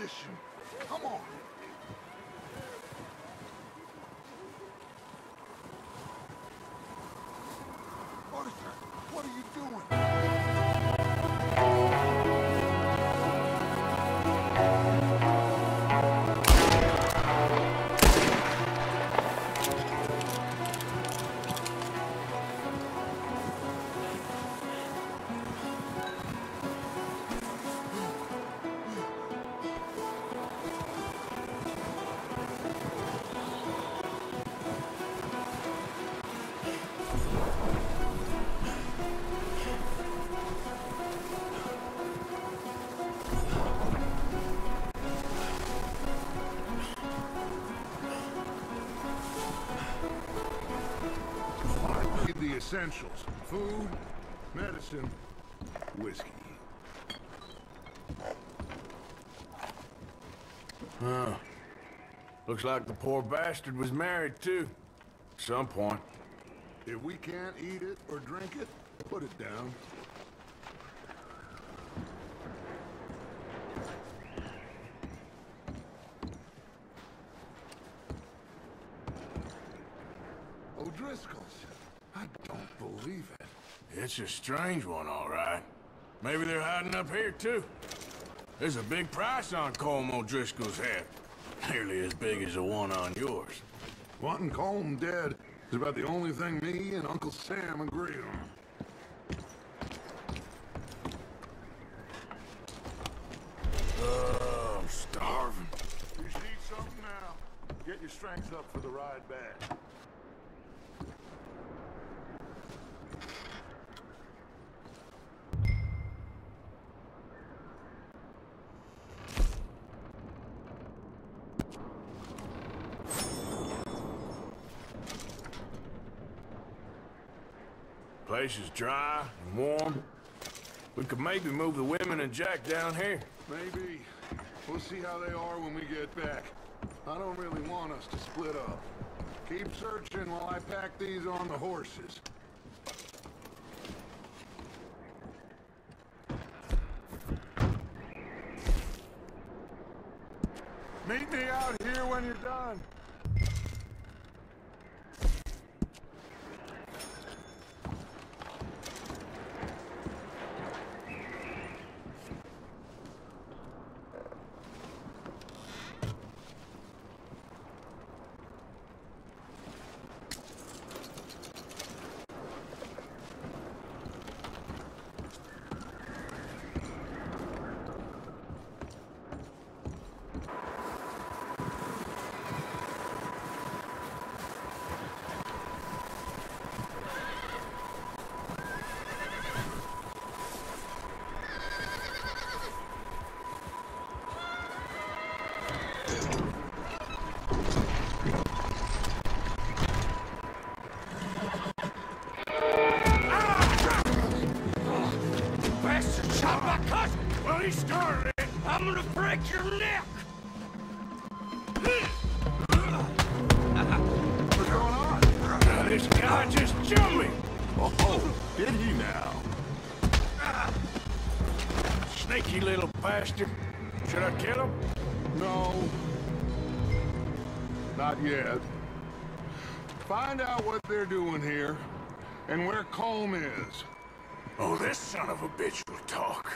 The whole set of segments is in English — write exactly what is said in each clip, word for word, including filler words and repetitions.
position. Come on. Arthur, what are you doing? The essentials: food, medicine, whiskey. Huh. Looks like the poor bastard was married, too. At some point. If we can't eat it or drink it, put it down. O'Driscoll's. I don't believe it. It's a strange one, all right. Maybe they're hiding up here, too. There's a big price on Colm O'Driscoll's head. Nearly as big as the one on yours. Wanting Colm dead is about the only thing me and Uncle Sam agree on. Oh, I'm starving. You should eat something now. Get your strength up for the ride back. Place is dry and warm. We could maybe move the women and Jack down here. Maybe. We'll see how they are when we get back. I don't really want us to split up. Keep searching while I pack these on the horses. Meet me out here when you're done. He started it. I'm gonna break your neck. What's going on? Now, this guy just jumped me. Oh, did he now? Sneaky little bastard. Should I kill him? No. Not yet. Find out what they're doing here, and where Colm is. Oh, this son of a bitch will talk.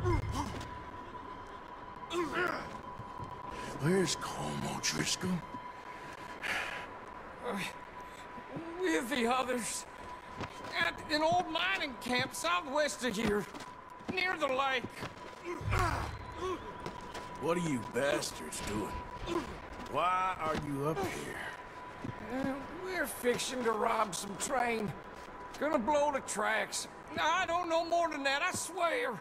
Where's Colm O'Driscoll? Uh, with the others. At an old mining camp southwest of here. Near the lake. What are you bastards doing? Why are you up here? Uh, we're fixing to rob some train. Gonna blow the tracks. I don't know more than that, I swear.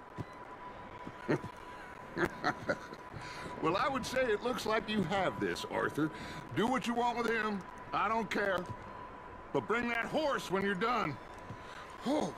Well, I would say it looks like you have this, Arthur. Do what you want with him. I don't care. But bring that horse when you're done. Oh.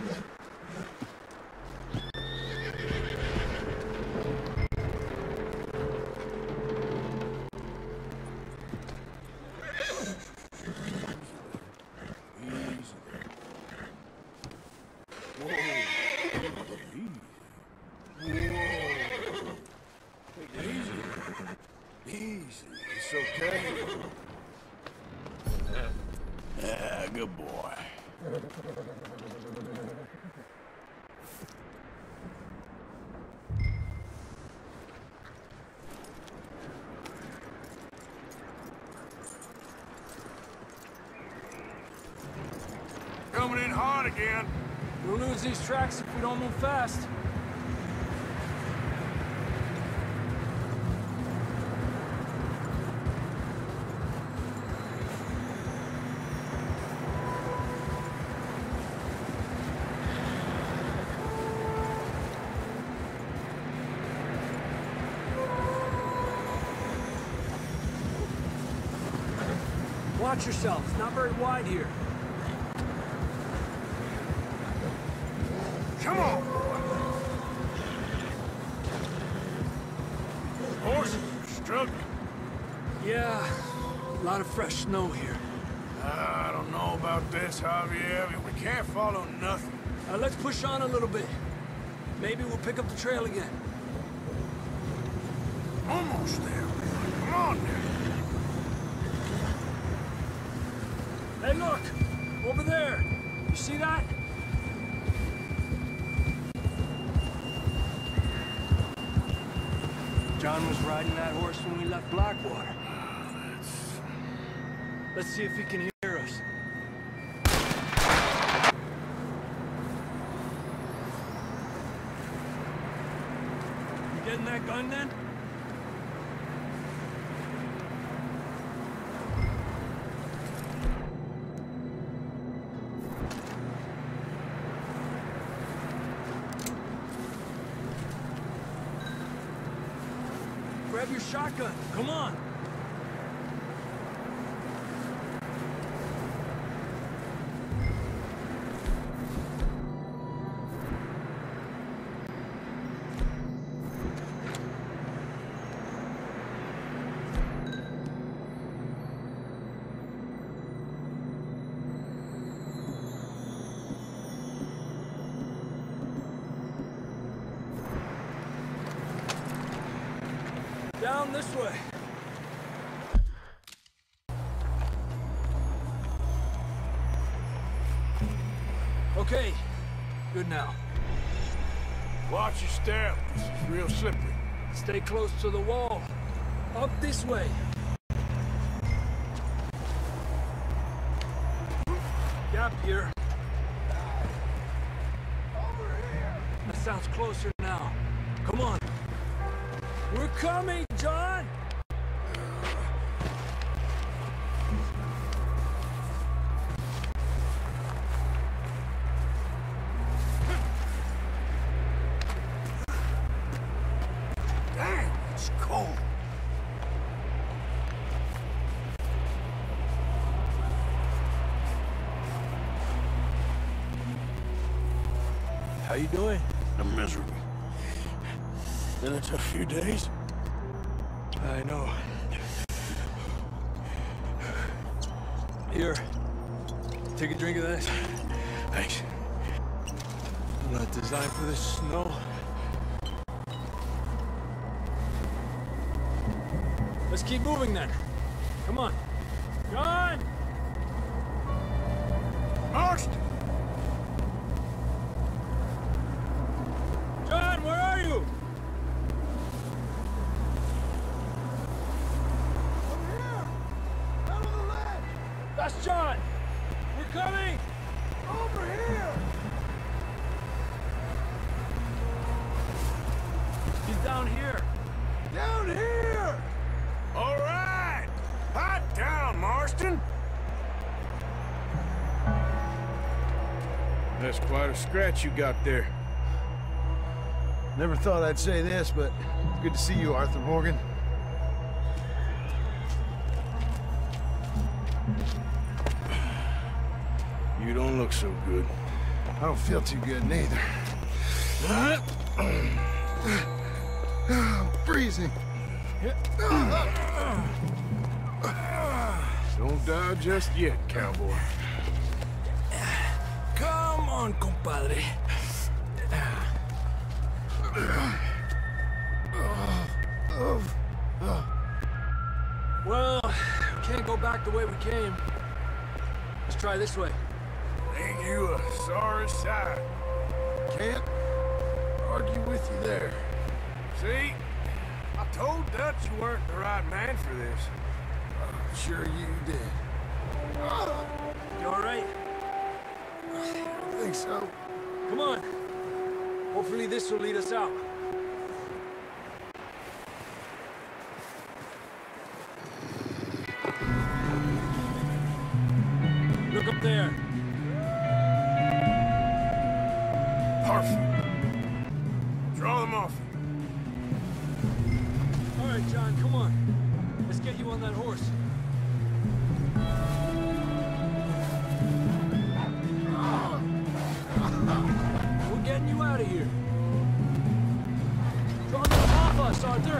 Yeah, good boy. Coming in hard again. We'll lose these tracks if we don't move fast. Watch yourself. It's not very wide here. Come on! Horses are struggling. Yeah, a lot of fresh snow here. I don't know about this, Javier. We can't follow nothing. Uh, let's push on a little bit. Maybe we'll pick up the trail again. Almost there. Come on now. Hey, look! Over there! You see that? John was riding that horse when we left Blackwater. Let's see if he can hear us. You getting that gun then? Grab your shotgun. Come on. Down this way. Okay, good now. Watch your step. This is real slippery. Stay close to the wall. Up this way. Gap here. Over here. That sounds closer now. Come on. We're coming, John! Damn, it's cold. How you doing? I'm miserable. Been a tough few days. I know. Here. Take a drink of this. Thanks. Not designed for this snow. Let's keep moving then. Come on. John! Marston! John, where are you? That's John! We're coming! Over here! He's down here. Down here! All right! Hot down, Marston! That's quite a scratch you got there. Never thought I'd say this, but good to see you, Arthur Morgan. You don't look so good. I don't feel too good neither. I'm freezing. Don't die just yet, cowboy. Come on, compadre. Well, we can't go back the way we came. Let's try this way. Ain't you a sorry sight? Can't argue with you there. See? I told Dutch you weren't the right man for this. I'm sure you did. You all right? I think so. Come on. Hopefully this will lead us out. Look up there. Perfect. Draw them off. All right, John, come on. Let's get you on that horse. We're getting you out of here. Draw them off us, Arthur.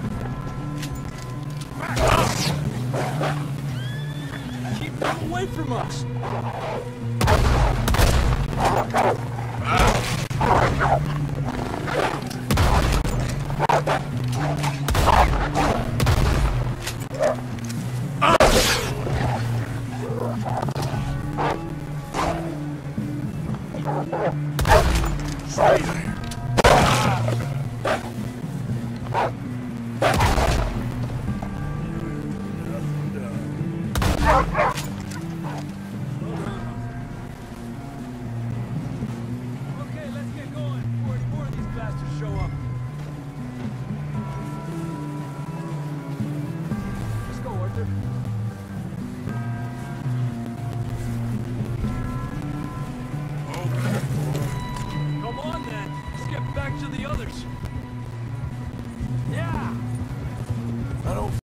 Keep them away from us. Stay there. Okay, let's get going before any more of these bastards show up. Let's go, Arthur. Come on, then. Let's get back to the others. Yeah!